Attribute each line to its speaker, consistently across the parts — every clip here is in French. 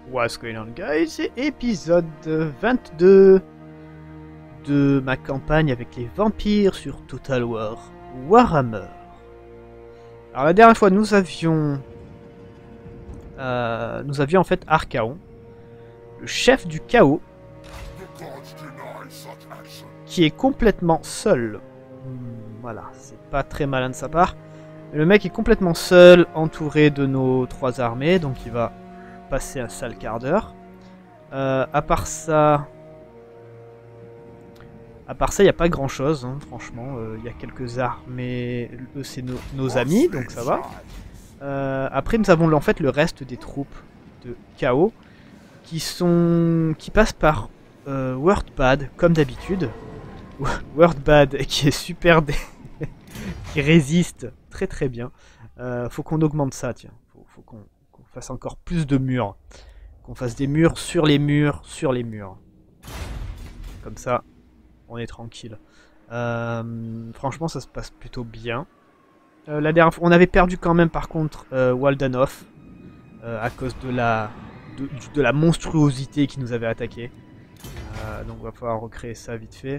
Speaker 1: What's going on, guys? C'est épisode 22 de ma campagne avec les vampires sur Total War Warhammer. Alors la dernière fois nous avions en fait Archaon, le chef du chaos, qui est complètement seul. Voilà, c'est pas très malin de sa part. Mais le mec est complètement seul, entouré de nos 3 armées, donc il va passer un sale quart d'heure. À part ça, il n'y a pas grand chose, hein, franchement. Il y a quelques armées, c'est nos amis, donc ça va. Après, nous avons en fait le reste des troupes de chaos qui passent par Wordpad, comme d'habitude. Wordpad qui est super, qui résiste très très bien. Faut qu'on augmente ça, tiens. Faut qu'on fasse encore plus de murs. Qu'on fasse des murs sur les murs sur les murs. Comme ça, on est tranquille. Franchement, ça se passe plutôt bien. La dernière fois, on avait perdu quand même par contre Waldenhof à cause de la monstruosité qui nous avait attaqué. Donc, on va falloir recréer ça vite fait.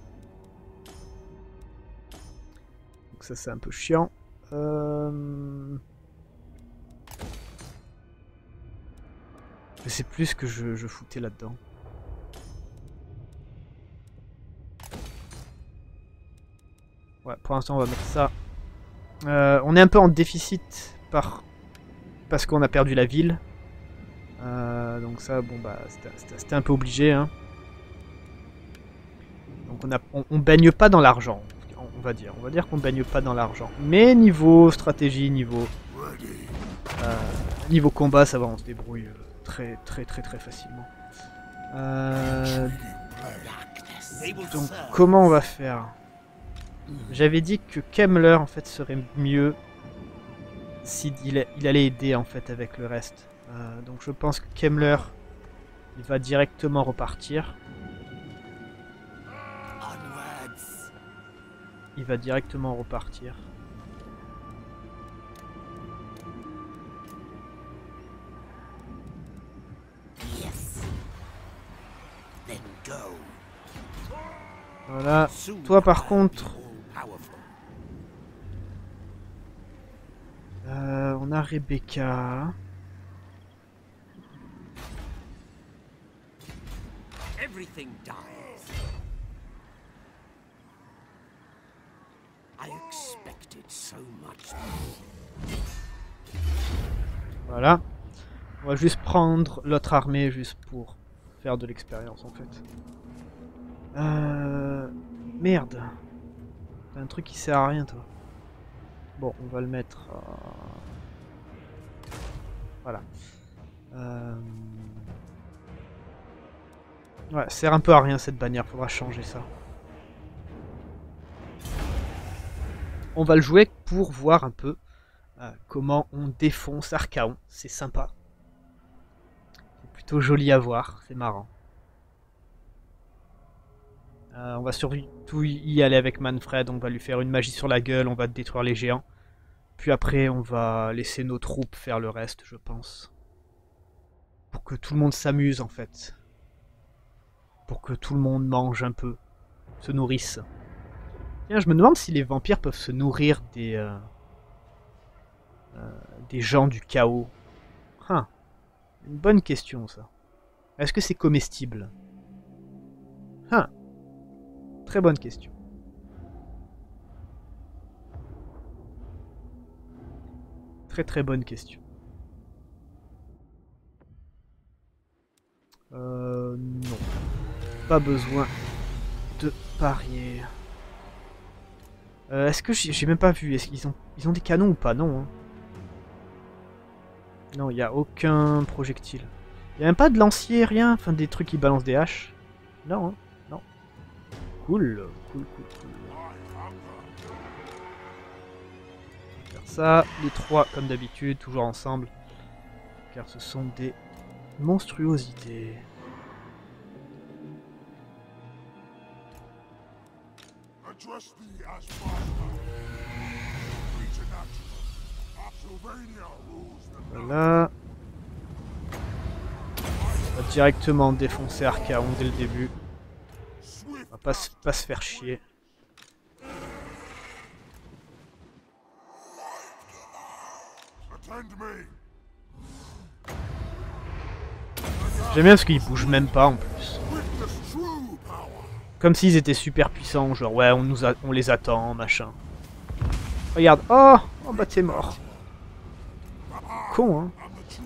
Speaker 1: Donc ça, c'est un peu chiant. Je sais plus ce que je foutais là-dedans. Ouais, pour l'instant, on va mettre ça. On est un peu en déficit parce qu'on a perdu la ville. Donc ça, bon bah, c'était un peu obligé. Hein. Donc on baigne pas dans l'argent, on va dire. On va dire qu'on baigne pas dans l'argent. Mais niveau stratégie, niveau combat, ça va, on se débrouille très facilement. Donc comment on va faire? J'avais dit que Kemmler en fait serait mieux s'il allait aider en fait avec le reste. Donc je pense que Kemmler il va directement repartir. Il va directement repartir. Voilà. Toi par contre, on a Rebecca. Voilà. On va juste prendre l'autre armée juste pour faire de l'expérience en fait. Merde. T'as un truc qui sert à rien toi. Bon, on va le mettre... Voilà. Ouais, sert un peu à rien cette bannière, faudra changer ça. On va le jouer pour voir un peu comment on défonce Archaon. C'est sympa. C'est plutôt joli à voir, c'est marrant. On va surtout y aller avec Manfred, on va lui faire une magie sur la gueule, on va détruire les géants. Puis après, on va laisser nos troupes faire le reste, je pense. Pour que tout le monde s'amuse, en fait. Pour que tout le monde mange un peu, se nourrisse. Tiens, je me demande si les vampires peuvent se nourrir des gens du chaos. Hein, une bonne question, ça. Est-ce que c'est comestible? Hein. Très bonne question. Très bonne question. Non. Pas besoin de parier. Est-ce que j'ai même pas vu? Est-ce qu'ils ont des canons ou pas? Non. Hein. Non, il n'y a aucun projectile. Il n'y a même pas de lancier, rien. Enfin, des trucs qui balancent des haches. Non, hein. Non. Cool. Faire ça. Les 3, comme d'habitude, toujours ensemble. Car ce sont des monstruosités. Voilà. directement défoncer Archaon dès le début. On va pas se faire chier. J'aime bien parce qu'ils bougent même pas en plus. Comme s'ils étaient super puissants, genre ouais on les attend, machin. Regarde, oh bah t'es mort. Con hein.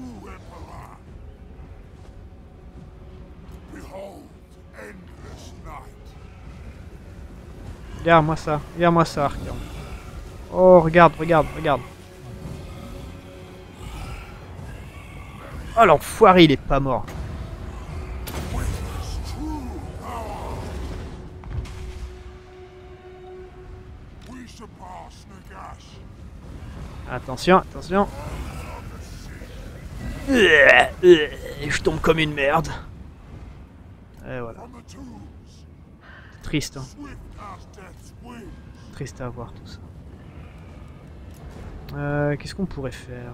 Speaker 1: Regarde-moi ça, Archaon. Oh regarde. Oh l'enfoiré, il est pas mort. Attention. Je tombe comme une merde. Et voilà. Triste, hein. Triste à voir tout ça. Qu'est-ce qu'on pourrait faire?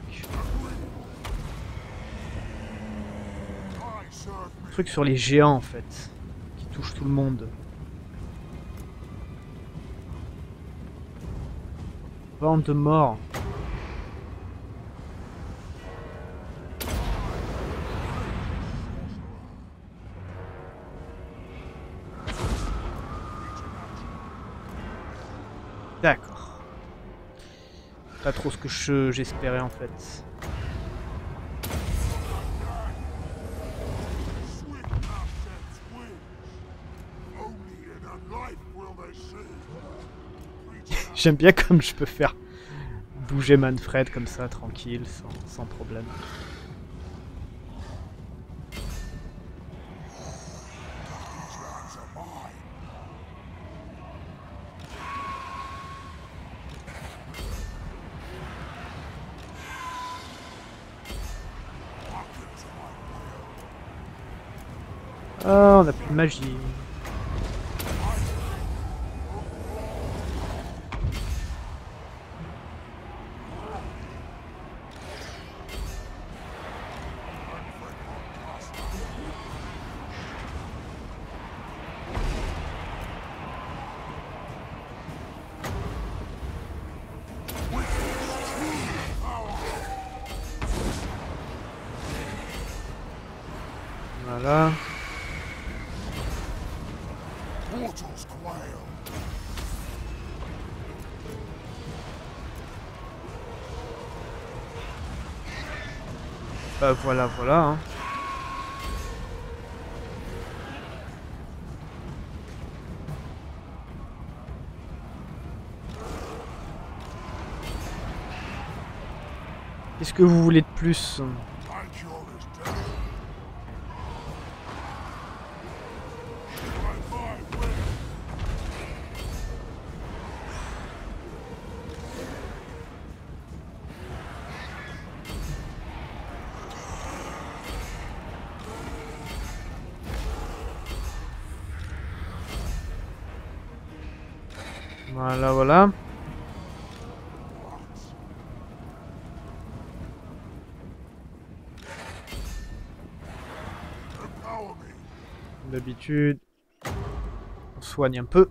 Speaker 1: Un truc sur les géants en fait, qui touche tout le monde. Vent de mort. D'accord. Pas trop ce que j'espérais en fait. J'aime bien comme je peux faire bouger Manfred comme ça, tranquille, sans problème. Oh, on a plus de magie. Voilà. Bah voilà. Hein. Qu'est-ce que vous voulez de plus? Voilà. D'habitude, on soigne un peu.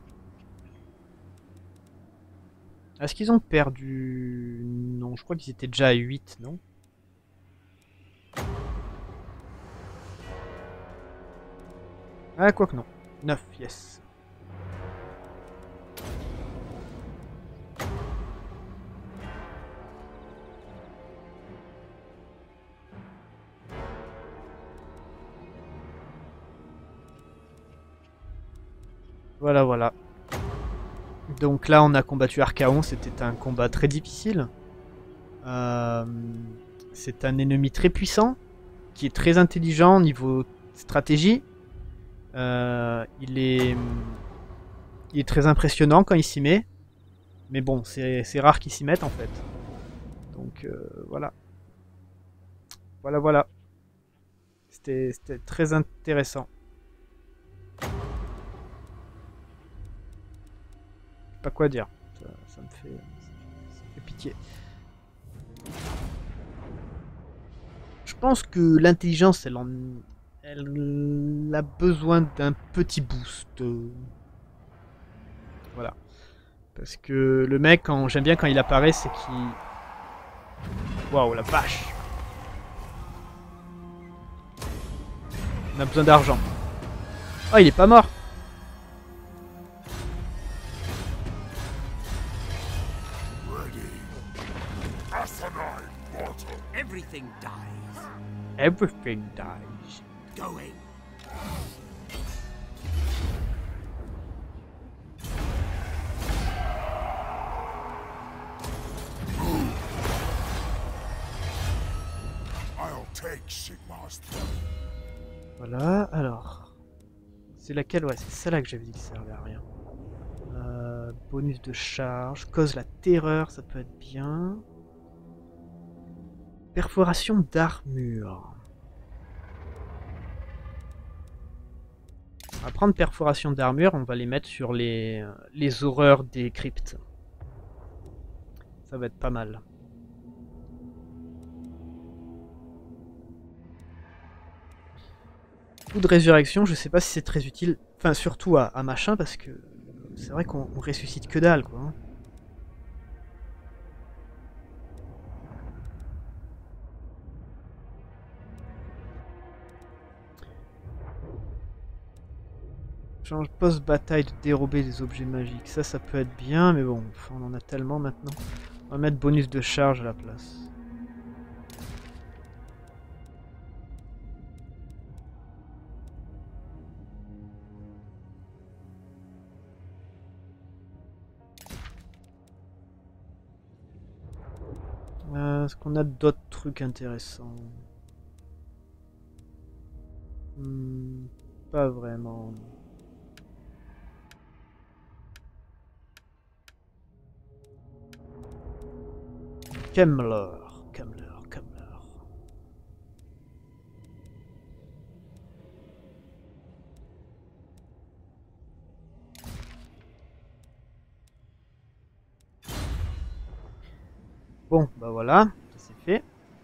Speaker 1: Est-ce qu'ils ont perdu? Non, je crois qu'ils étaient déjà à 8, non? Ah, quoi que non. 9, yes. Voilà. Donc là, on a combattu Archaon. C'était un combat très difficile. C'est un ennemi très puissant, qui est très intelligent au niveau stratégie. Il est très impressionnant quand il s'y met. Mais bon, c'est rare qu'il s'y mette en fait. Donc voilà. Voilà. C'était très intéressant. Pas quoi dire. Ça me fait pitié. Je pense que l'intelligence, Elle a besoin d'un petit boost. Voilà. Parce que le mec, j'aime bien quand il apparaît, c'est qu'il... Waouh, la vache! On a besoin d'argent. Oh, il est pas mort!
Speaker 2: Everything dies.
Speaker 1: Everything dies.
Speaker 2: Going.
Speaker 3: I'll take Sigmar's throne.
Speaker 1: Voilà, alors... C'est laquelle? Ouais, c'est celle-là que j'avais dit qui servait à rien. Bonus de charge, cause la terreur, ça peut être bien. Perforation d'armure. On va prendre perforation d'armure, on va les mettre sur les horreurs des cryptes. Ça va être pas mal. Coup de résurrection, je sais pas si c'est très utile, enfin surtout à machin parce que c'est vrai qu'on ressuscite que dalle quoi. Change post-bataille de dérober des objets magiques. Ça peut être bien, mais bon, on en a tellement maintenant. On va mettre bonus de charge à la place. Est-ce qu'on a d'autres trucs intéressants? Pas vraiment. Kemmler. Bon, bah voilà, ça c'est fait.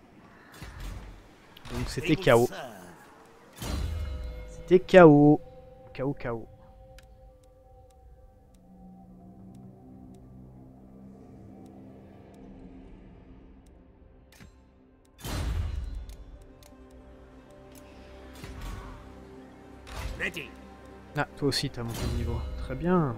Speaker 1: Donc c'était KO. C'était KO. KO.
Speaker 2: Ready.
Speaker 1: Ah, toi aussi t'as monté de niveau. Très bien.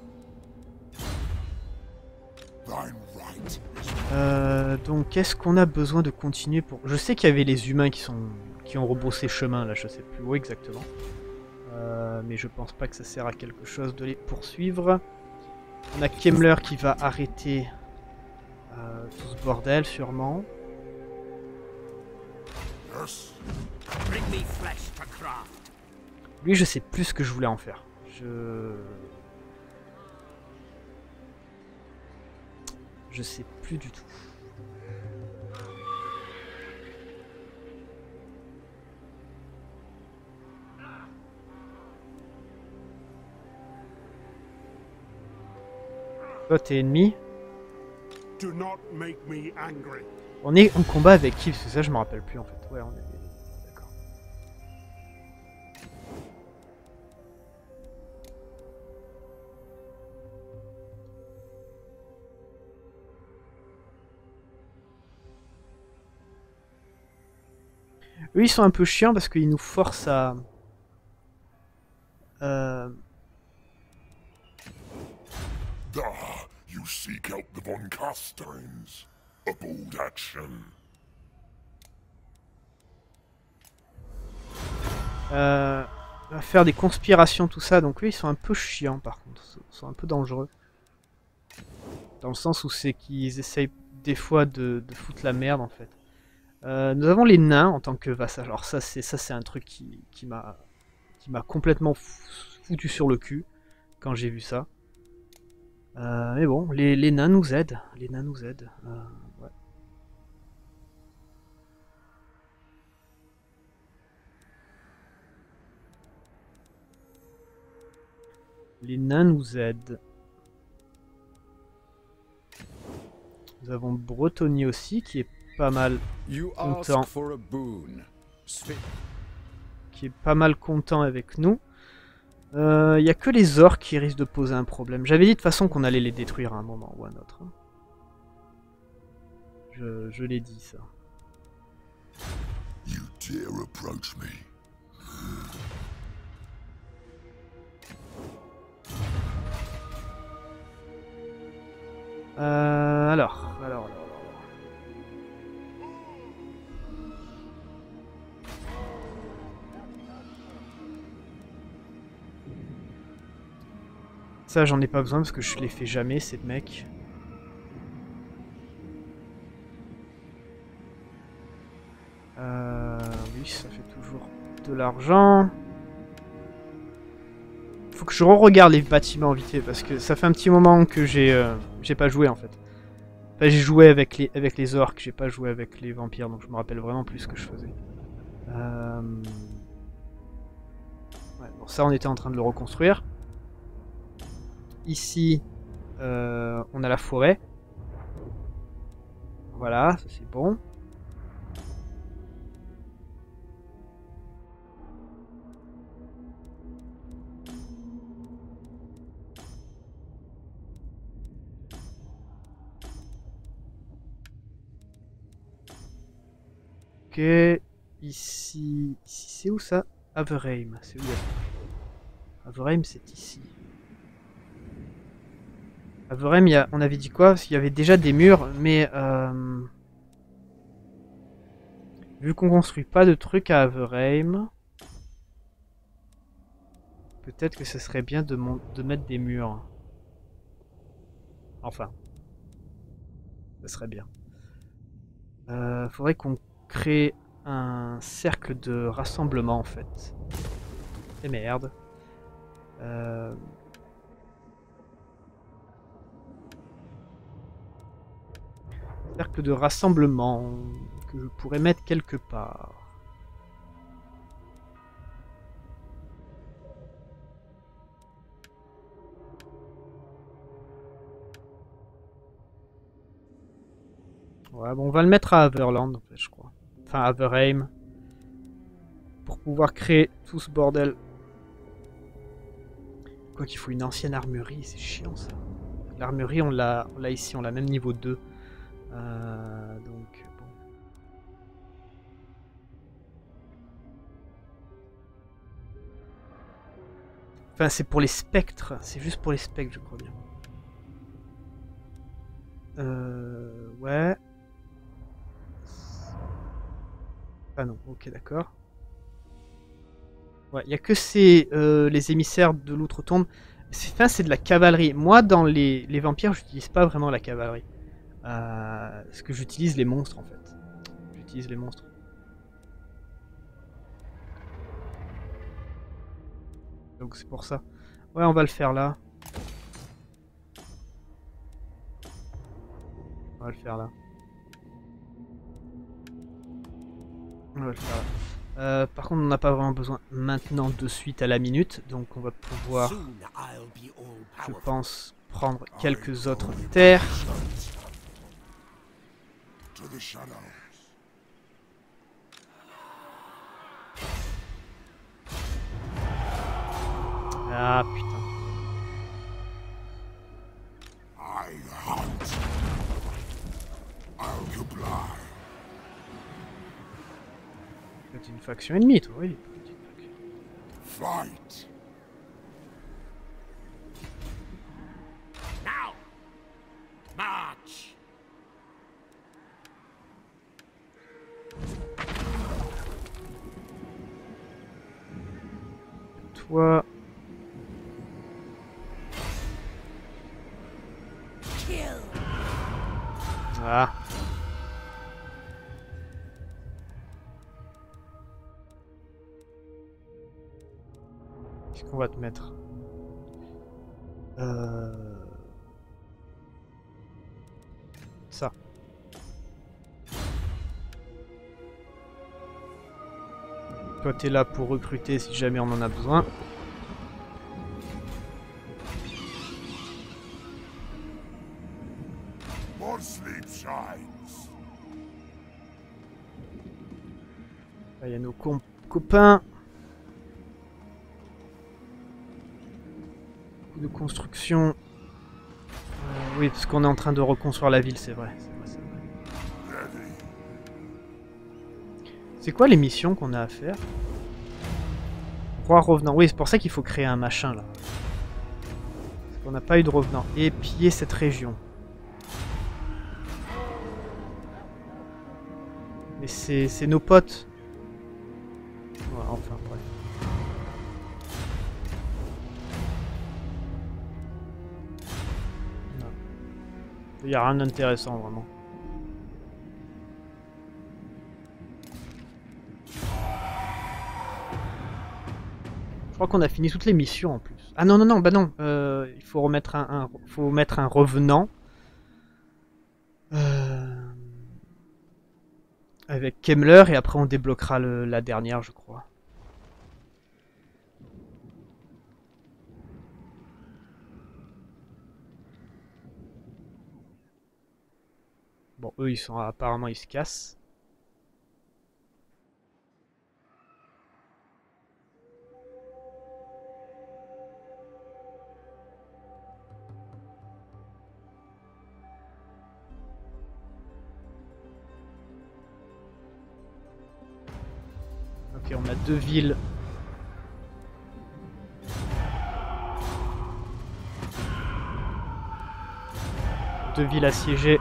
Speaker 1: Donc est-ce qu'on a besoin de continuer pour... Je sais qu'il y avait les humains qui ont rebroussé chemin là, je sais plus où exactement. Mais je pense pas que ça sert à quelque chose de les poursuivre. On a Kemmler qui va arrêter tout ce bordel sûrement. Lui je sais plus ce que je voulais en faire. Je sais plus du tout. Toi t'es ennemi. On est en combat avec qui? Parce que ça je me rappelle plus en fait. Ouais on est... D'accord. Eux ils sont un peu chiants parce qu'ils nous forcent à...
Speaker 3: You seek out the Von Carsteins. A bold action.
Speaker 1: À faire des conspirations, tout ça, donc eux ils sont un peu chiants par contre, ils sont un peu dangereux. Dans le sens où c'est qu'ils essayent des fois de foutre la merde en fait. Nous avons les nains en tant que vassal. Alors ça c'est un truc qui m'a complètement foutu sur le cul quand j'ai vu ça. Mais bon, les nains nous aident. Les nains nous aident. Ouais. Les nains nous aident. Nous avons Bretonnie aussi qui est pas mal content. qui est pas mal content avec nous. Il y a que les orques qui risquent de poser un problème. J'avais dit de toute façon qu'on allait les détruire à un moment ou à un autre. Je l'ai dit ça.
Speaker 3: You dare approach me.
Speaker 1: Alors. Ça, j'en ai pas besoin parce que je les fais jamais, ces mecs. Oui, ça fait toujours de l'argent. Faut que je re-regarde les bâtiments vite fait parce que ça fait un petit moment que j'ai pas joué en fait. Enfin, j'ai joué avec les orques, j'ai pas joué avec les vampires, donc je me rappelle vraiment plus ce que je faisais. Ouais, bon, ça on était en train de le reconstruire. Ici, on a la forêt. Voilà, ça c'est bon. Ok, ici c'est où ça? Averheim, c'est où? Averheim c'est ici. Averheim, on avait dit quoi? Parce qu'il y avait déjà des murs, mais vu qu'on construit pas de trucs à Averheim, peut-être que ce serait bien de mettre des murs. Enfin, ça serait bien. Faudrait qu'on crée un cercle de rassemblement en fait. Et merde. Cercle de rassemblement que je pourrais mettre quelque part. Ouais, bon, on va le mettre à Averland en fait, je crois. Enfin, Averheim. Pour pouvoir créer tout ce bordel. Quoi qu'il faut une ancienne armurerie, c'est chiant ça. L'armurerie, on l'a ici, on l'a même niveau 2. Donc, bon. Enfin, c'est pour les spectres. C'est juste pour les spectres, je crois bien. Ouais. Ah non, ok, d'accord. Ouais, il n'y a que les émissaires de l'outre-tombe. C'est de la cavalerie. Moi, dans les vampires, j'utilise pas vraiment la cavalerie. Parce que j'utilise les monstres, en fait. J'utilise les monstres. Donc c'est pour ça. Ouais, on va le faire là. On va le faire là. On va le faire là. Par contre, on n'a pas vraiment besoin maintenant de suite à la minute. Donc on va pouvoir, je pense, prendre quelques autres terres. Ah putain. C'est une faction ennemie, toi, oui.
Speaker 3: Fight.
Speaker 2: Now! March!
Speaker 1: Toi... Ah. Qu'est-ce qu'on va te mettre? Ça. Toi, t'es là pour recruter si jamais on en a besoin. Là, il y a nos copains. de construction. Oui, parce qu'on est en train de reconstruire la ville, c'est vrai. C'est quoi les missions qu'on a à faire? Roi revenant. Oui, c'est pour ça qu'il faut créer un machin là. Parce qu'on n'a pas eu de revenant. Et piller cette région. Mais c'est nos potes. Ouais, enfin, bref. Il n'y a rien d'intéressant vraiment. Je crois qu'on a fini toutes les missions en plus. Ah non, non, non, bah non. Il faut remettre faut mettre un revenant. Avec Kemmler et après on débloquera la dernière, je crois. Bon, eux, apparemment, ils se cassent. Ok, on a 2 villes. Deux villes assiégées.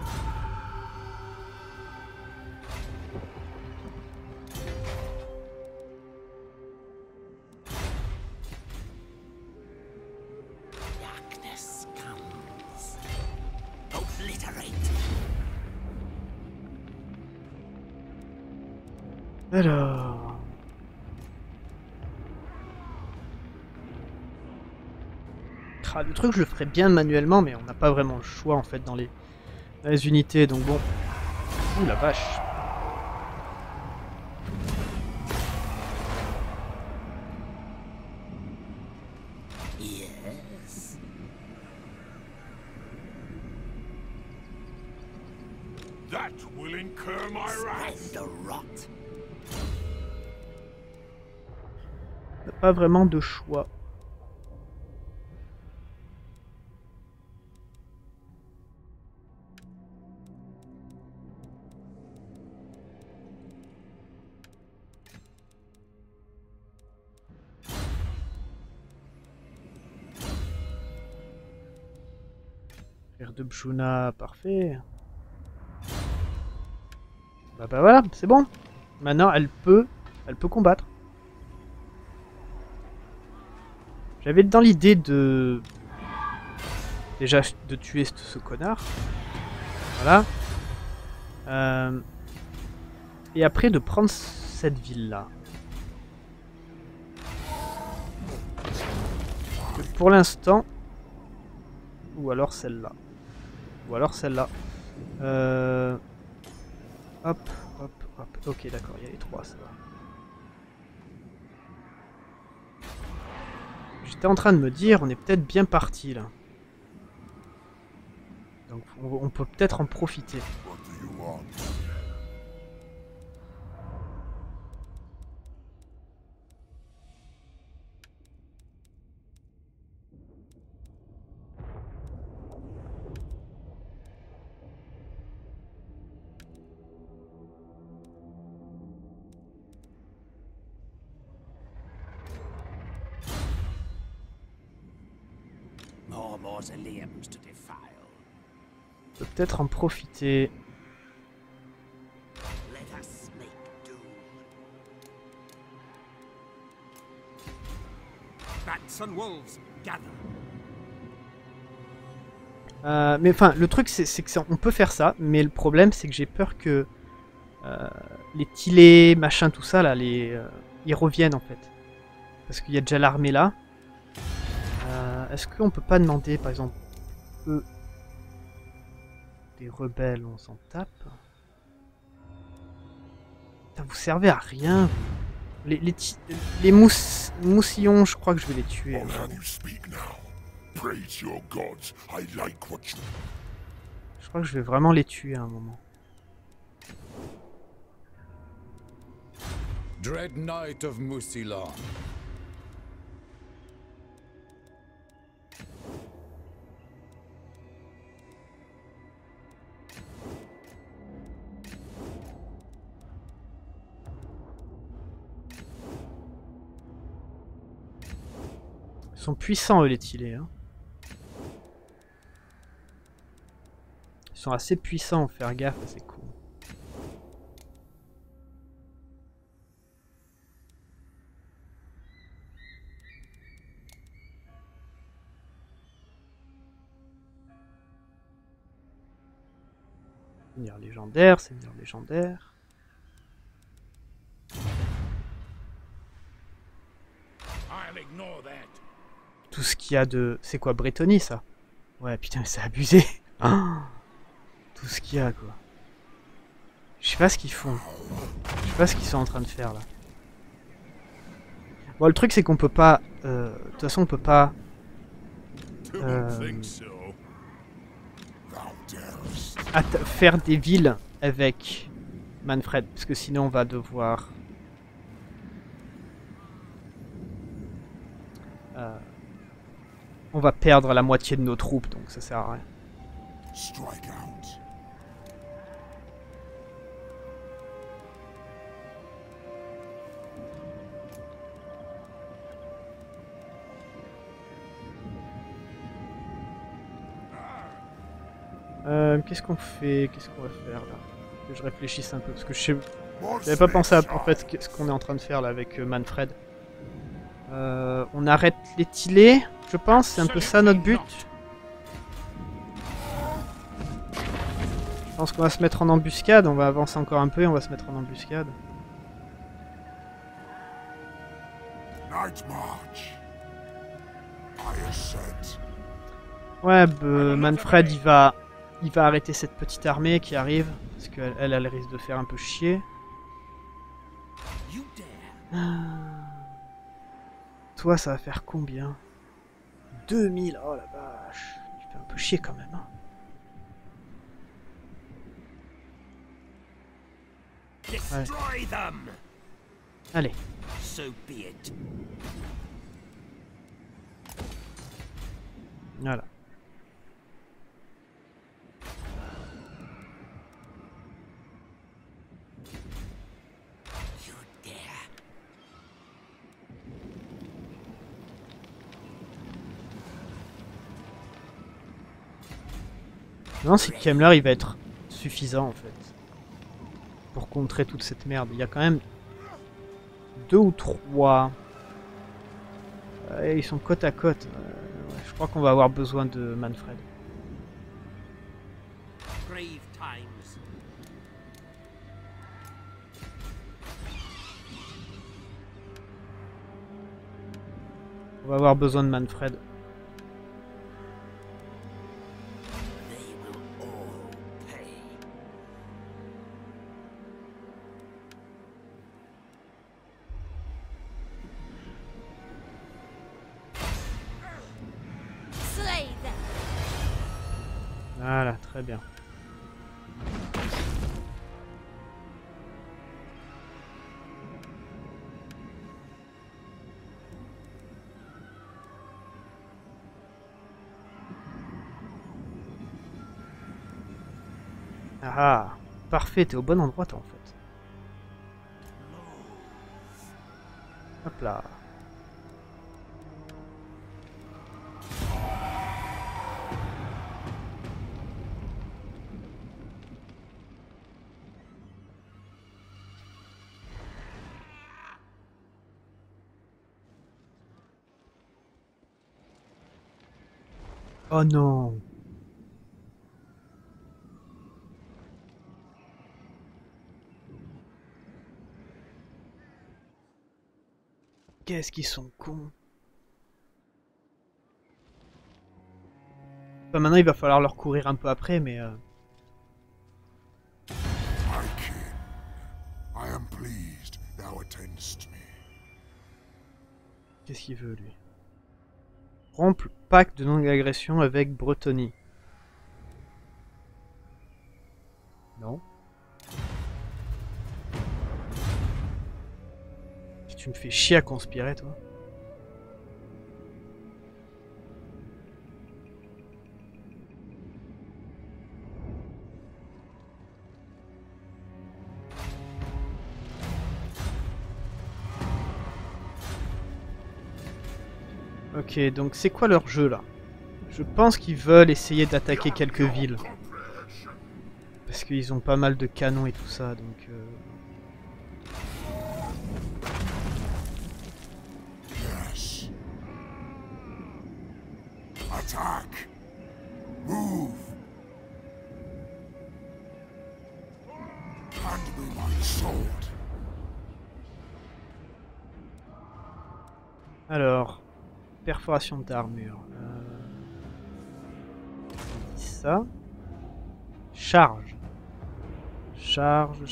Speaker 1: Alors... le truc, je le ferais bien manuellement, mais on n'a pas vraiment le choix en fait dans les unités, donc bon. Ouh la vache.
Speaker 2: Yes.
Speaker 3: That will incur my wrath.
Speaker 2: Spread the rot.
Speaker 1: On n'a pas vraiment de choix. Frère de Bjuna, parfait. Bah voilà, c'est bon. Maintenant, elle peut combattre. J'avais dans l'idée de... Déjà, de tuer ce connard. Voilà. Et après, de prendre cette ville-là. Pour l'instant... Ou alors celle-là. Ou alors celle-là. Hop, hop, hop. Ok, d'accord, il y a les trois, ça va. J'étais en train de me dire, on est peut-être bien parti là. Donc on peut peut-être en profiter.
Speaker 3: What do you want?
Speaker 2: More mausoleums to defile.
Speaker 1: On peut peut-être en profiter.
Speaker 2: Let us make do. Bats and wolves gather.
Speaker 1: Mais enfin, le truc c'est que on peut faire ça, mais le problème c'est que j'ai peur que les Tilés, machin, tout ça là, ils reviennent en fait. Parce qu'il y a déjà l'armée là. Est-ce qu'on peut pas demander par exemple eux des rebelles, on s'en tape. Putain, vous servez à rien. Les moussillons, je crois que je vais les tuer.
Speaker 3: Oh, can you speak now? Praise your gods. I like what you...
Speaker 1: Je crois que je vais vraiment les tuer à un moment.
Speaker 4: Dread Knight of Musilan.
Speaker 1: sont puissants eux les Tilés. Hein. Ils sont assez puissants, faut faire gaffe à ces coups. Seigneur légendaire, seigneur légendaire. Tout ce qu'il y a de... C'est quoi, Bretonnie, ça? Ouais, putain, c'est abusé. Tout ce qu'il y a, quoi. Je sais pas ce qu'ils font. Je sais pas ce qu'ils sont en train de faire, là. Bon, le truc, c'est qu'on peut pas... De toute façon, on peut pas... faire des villes avec Manfred, parce que sinon on va devoir... on va perdre la moitié de nos troupes, donc ça sert à rien.
Speaker 3: Strike out.
Speaker 1: Qu'est-ce qu'on fait? Qu'est-ce qu'on va faire là? Que je réfléchisse un peu, parce que j'avais pas pensé à en fait ce qu'on est en train de faire là avec Manfred. On arrête les Tilés, je pense, c'est un peu ça notre but. Je pense qu'on va se mettre en embuscade, on va avancer encore un peu et on va se mettre en embuscade.
Speaker 3: Night march. I assent.
Speaker 1: Ouais, Manfred il va arrêter cette petite armée qui arrive, parce qu'elle elle risque de faire un peu chier. Toi ça va faire combien? 2000, oh la vache, tu fais un peu chier quand même. Hein.
Speaker 2: Destroy them.
Speaker 1: Allez.
Speaker 2: So be it.
Speaker 1: Voilà.
Speaker 2: You dare.
Speaker 1: Non, si Kemmler il va être suffisant en fait pour contrer toute cette merde. Il y a quand même 2 ou 3. Ils sont côte à côte. Ouais, je crois qu'on va avoir besoin de Manfred.
Speaker 2: Brave times.
Speaker 1: On va avoir besoin de Manfred.
Speaker 2: They will all pay. Slay them.
Speaker 1: Voilà, très bien. Ah, parfait, t'es au bon endroit toi en fait. Hop là. Oh non. Qu'est-ce qu'ils sont cons. Enfin, maintenant il va falloir leur courir un peu après, mais...
Speaker 3: My king, I am pleased thou attendest me.
Speaker 1: Qu'est-ce qu'il veut lui? Rompre le pacte de non-agression avec Bretonnie. Non. Tu me fais chier à conspirer, toi. Ok, donc c'est quoi leur jeu là? Je pense qu'ils veulent essayer d'attaquer quelques villes. Parce qu'ils ont pas mal de canons et tout ça, donc...
Speaker 3: Yes. Attack. Move. Hand me my sword.
Speaker 1: Alors, perforation d'armure. Ça. Charge. Charge.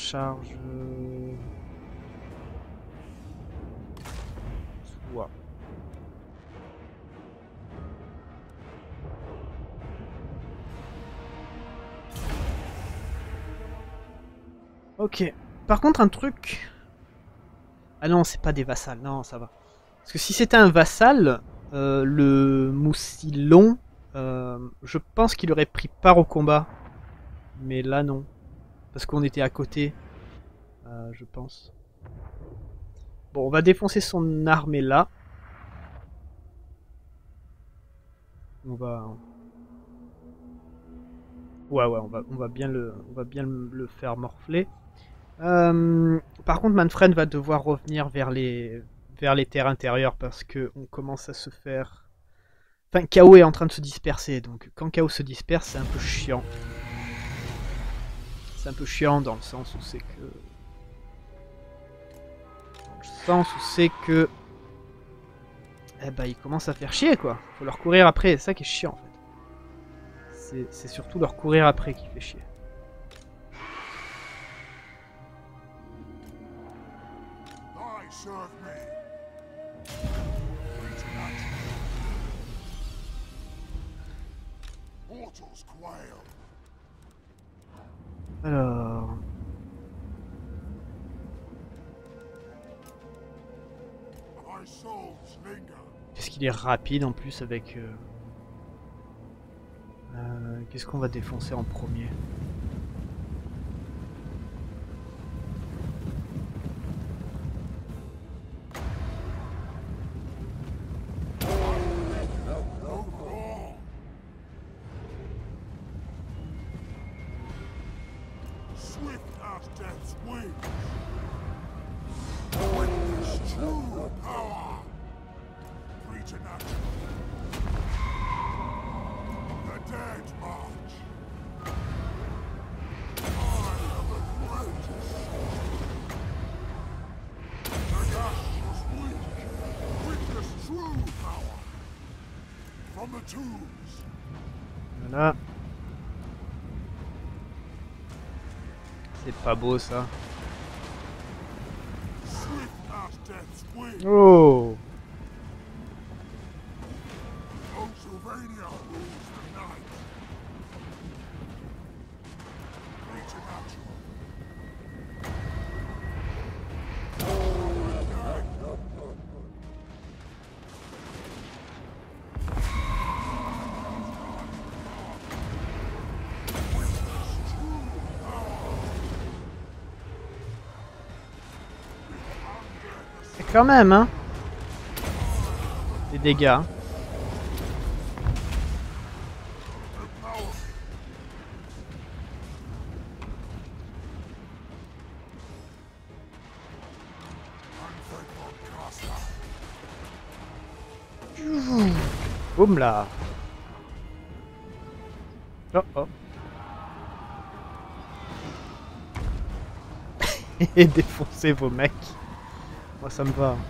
Speaker 1: Soit. Ok. Par contre, un truc... Ah non, c'est pas des vassals. Non, ça va. Parce que si c'était un vassal, le Moussilon, je pense qu'il aurait pris part au combat. Mais là, non. Parce qu'on était à côté, je pense. Bon, on va défoncer son armée là. On va... Ouais, on va bien le faire morfler. Par contre, Manfred va devoir revenir vers les terres intérieures parce que on commence à se faire... Enfin, Chaos est en train de se disperser, donc quand Chaos se disperse, c'est un peu chiant. C'est un peu chiant dans le sens où c'est que... Eh ben, ils commencent à faire chier, quoi. Faut leur courir après, c'est ça qui est chiant, en fait. C'est surtout leur courir après qui fait chier.
Speaker 3: Serve me. Mortals quail.
Speaker 1: Alors...
Speaker 3: My souls linger.
Speaker 1: Qu'est-ce qu'il est rapide en plus avec... Qu'est-ce qu'on va défoncer en premier? Voilà. C'est pas beau ça. Oh! Quand même, hein. Des dégâts. Boum là. Oh oh. Et défoncez vos mecs. Moi ça me va.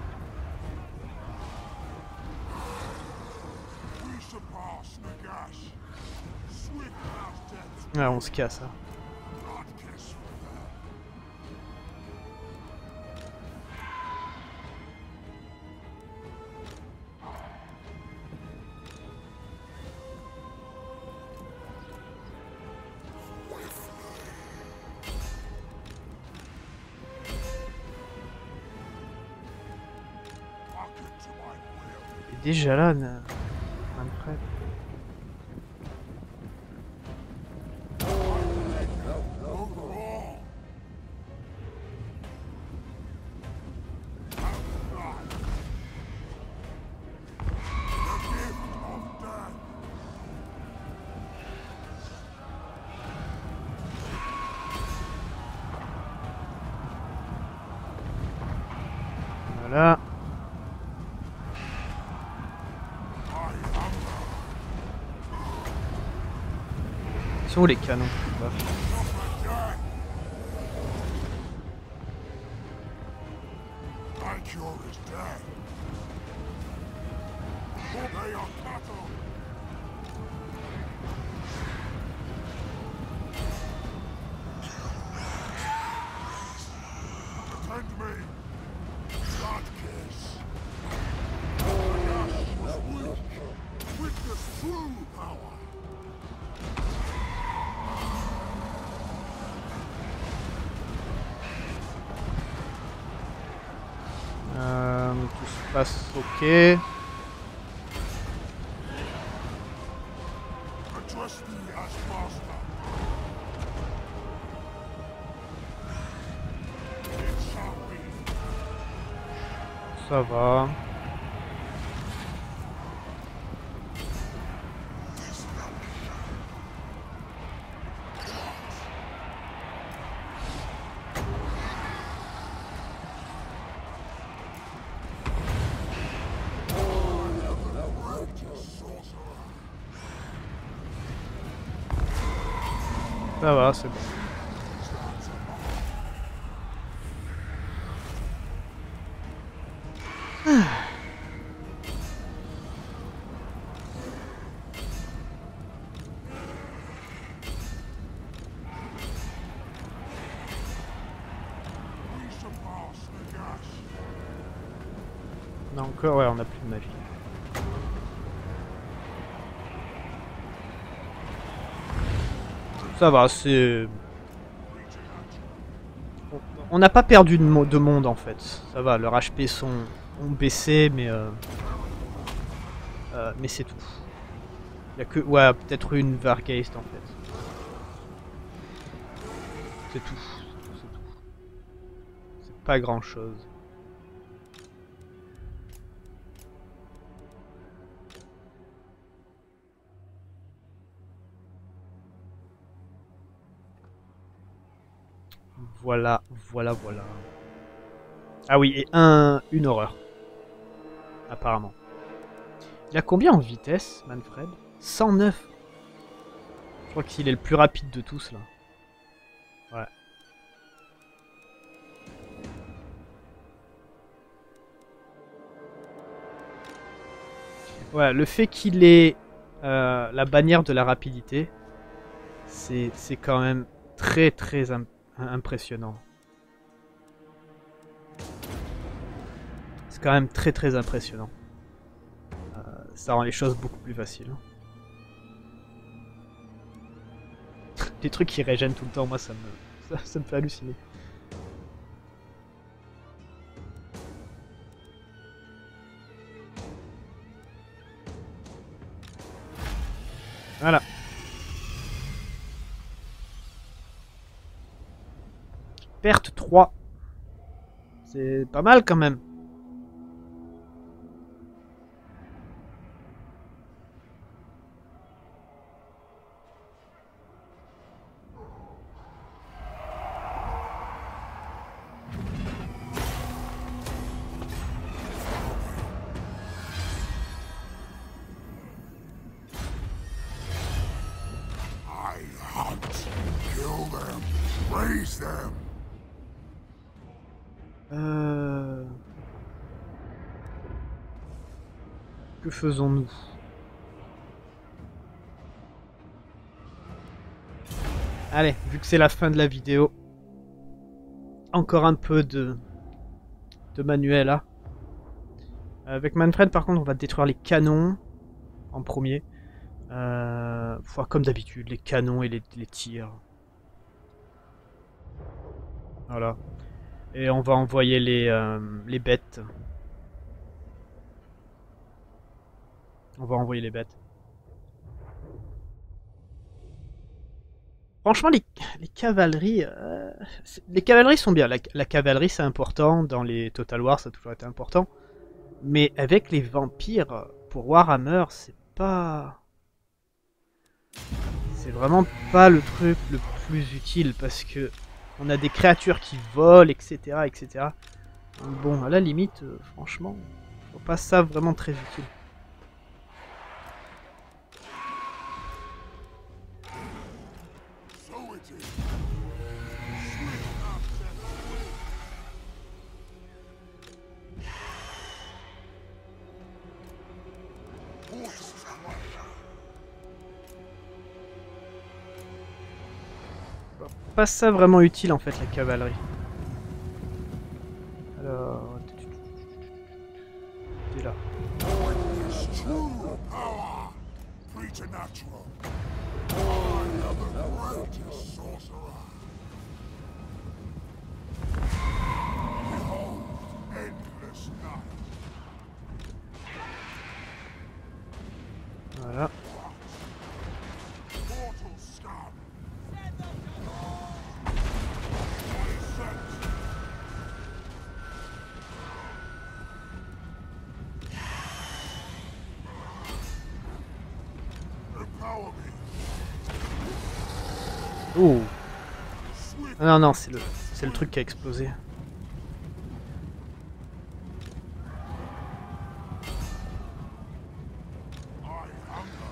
Speaker 1: Ah, on se casse. Hein. Il est déjà là, Manfred. Voilà. Ils sont où les canons? Bah.
Speaker 3: My cure is death. They are cattle. Attend me. God kiss. Witness true power.
Speaker 1: Tout se passe ok.
Speaker 3: Address me as master. It shall be.
Speaker 1: Ça va. Ça va, c'est bon.
Speaker 3: We surpass the gas.
Speaker 1: On a encore, ouais, on a plus de magie. Ça va, c'est... On n'a pas perdu de monde en fait. Ça va, leurs HP ont baissé, mais c'est tout. Il y a que, ouais, peut-être une Vargeist en fait. C'est tout. C'est tout. C'est pas grand chose. Voilà, voilà, voilà. Ah oui, et une horreur. Apparemment. Il a combien en vitesse, Manfred? 109. Je crois qu'il est le plus rapide de tous, là. Ouais. Ouais, le fait qu'il ait la bannière de la rapidité, c'est quand même très très impressionnant. C'est quand même très très impressionnant. Ça rend les choses beaucoup plus faciles. Les trucs qui régènent tout le temps, moi ça me fait halluciner. Voilà. Perte 3. C'est pas mal quand même.
Speaker 3: I hunt. Kill them. Raise them.
Speaker 1: Que faisons-nous? Allez, vu que c'est la fin de la vidéo, encore un peu de manuel là. Avec Manfred par contre on va détruire les canons en premier. Comme d'habitude, les canons et les tirs. Voilà. Et on va envoyer les bêtes. On va envoyer les bêtes. Franchement, les cavaleries... les cavaleries sont bien. La cavalerie, c'est important. Dans les Total War, ça a toujours été important. Mais avec les vampires, pour Warhammer, c'est pas... C'est vraiment pas le truc le plus utile. Parce que on a des créatures qui volent, etc. etc. Donc bon, à la limite, franchement, je vois pas ça vraiment très utile.
Speaker 3: So it is. Horses
Speaker 1: Pas ça vraiment utile en fait, la cavalerie. Alors... T'es là.
Speaker 3: is true power. Preternatural. I am the greatest sorcerer. Behold, endless night.
Speaker 1: Voilà.
Speaker 3: Mortal scum. Empower me.
Speaker 1: Oh.
Speaker 3: Swift.
Speaker 1: Ah non, non, c'est le truc qui a explosé.
Speaker 3: I hunger.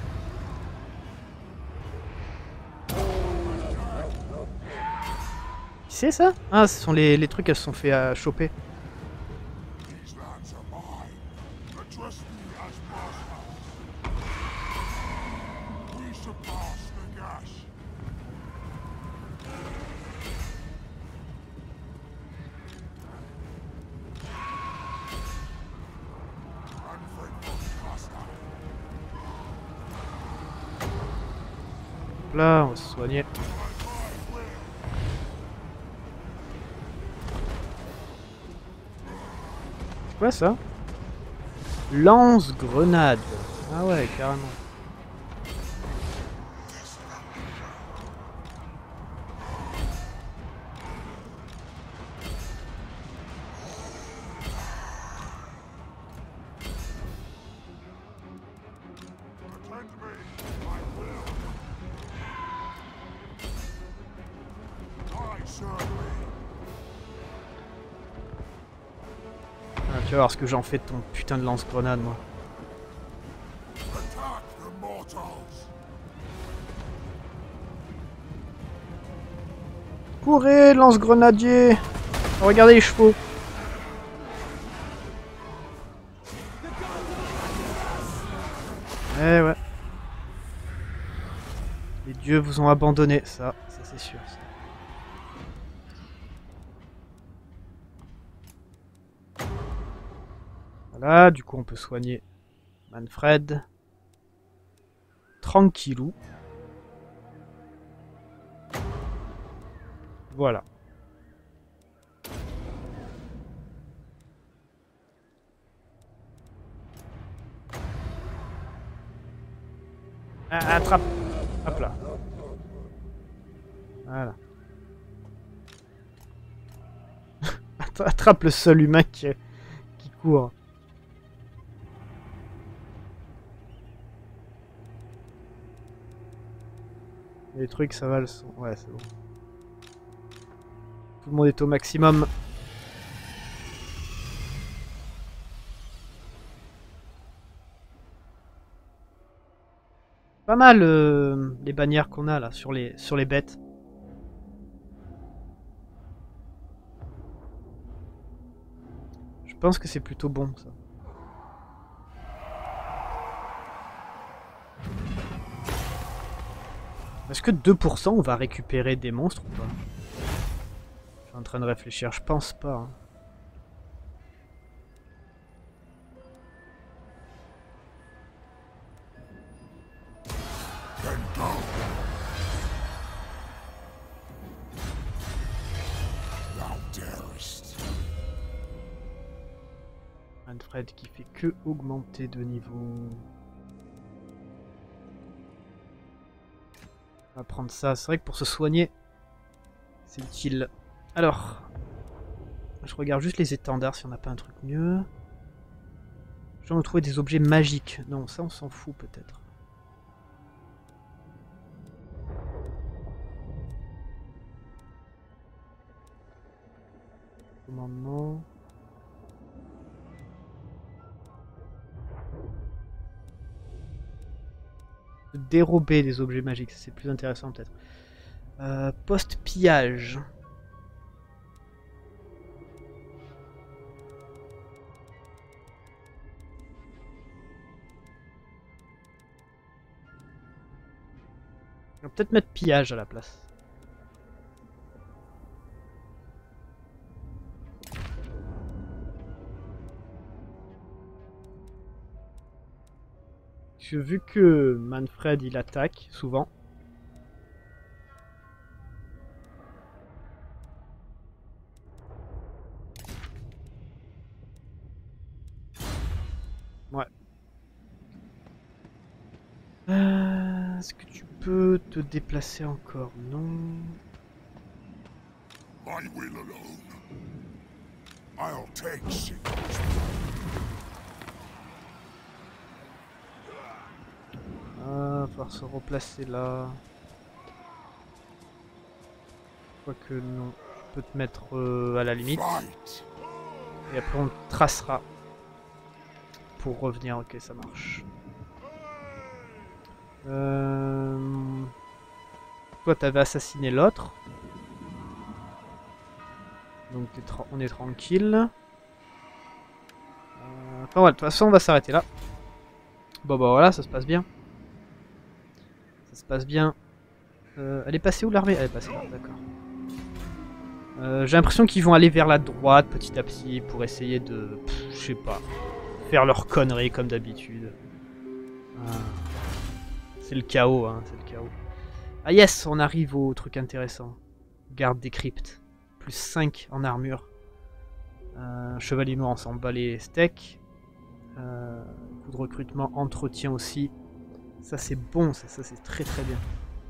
Speaker 1: C'est ça? Ah, ce sont les trucs qu'elles se sont fait choper.
Speaker 3: These lands are mine. Address me as master. We surpass Nagash. Unfaithful master.
Speaker 1: Là, on va se soigner. C'est quoi ça? Lance-grenade. Ah ouais, carrément.
Speaker 3: Attend me. I will. I serve me.
Speaker 1: Ah, tu vas voir ce que j'en fais de ton putain de lance-grenade, moi.
Speaker 3: Attack the mortals.
Speaker 1: Courez, lance-grenadier! Regardez les chevaux! Eh ouais. Les dieux vous ont abandonné, ça c'est sûr. Ça. Voilà, du coup on peut soigner Manfred. Tranquillou. Voilà. Ah, attrape. Hop là. Voilà. Attrape le seul humain qui court. Les trucs, ça va le son. Ouais, c'est bon. Tout le monde est au maximum. Pas mal les bannières qu'on a là sur les bêtes. Je pense que c'est plutôt bon ça. Est-ce que 2% on va récupérer des monstres ou pas? Je suis en train de réfléchir, je pense pas. Hein.
Speaker 3: Then go. Thou darest.
Speaker 1: Manfred qui fait que augmenter de niveau. On va prendre ça. C'est vrai que pour se soigner, c'est utile. Alors, je regarde juste les étendards si on n'a pas un truc mieux. Je vais trouver des objets magiques. Non, ça on s'en fout peut-être. moment. Dérober des objets magiques, c'est plus intéressant peut-être. Post-pillage. On va peut-être mettre pillage à la place. Vu que Manfred il attaque souvent. Ouais. Est-ce que tu peux te déplacer encore? Non.
Speaker 3: I will alone. I'll take sickness.
Speaker 1: Ah, falloir se replacer là. Quoique non. Je peux te mettre à la limite.
Speaker 3: Fight.
Speaker 1: Et après on tracera. Pour revenir, ok ça marche. Toi t'avais assassiné l'autre. Donc on est tranquille. Enfin voilà, de toute façon on va s'arrêter là. Bon bah voilà, ça se passe bien. Ça se passe bien. Elle est passée où l'armée? Elle est passée là, d'accord. J'ai l'impression qu'ils vont aller vers la droite petit à petit pour essayer de... je sais pas. Faire leurs conneries comme d'habitude. C'est le chaos, hein, c'est le chaos. Ah yes, on arrive au truc intéressant. Garde des cryptes. Plus 5 en armure. Chevalier noir, on s'en bat les steaks. Coup de recrutement, entretien aussi. Ça c'est bon, ça c'est très très bien.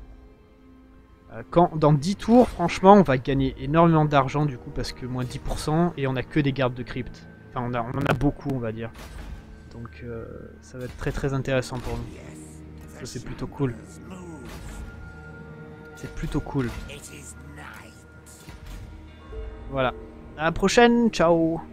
Speaker 1: Dans 10 tours, franchement, on va gagner énormément d'argent du coup parce que moins 10% et on a que des gardes de cryptes. Enfin, on en a beaucoup, on va dire. Donc ça va être très très intéressant pour nous. Ça c'est plutôt cool. C'est plutôt cool. Voilà. À la prochaine, ciao.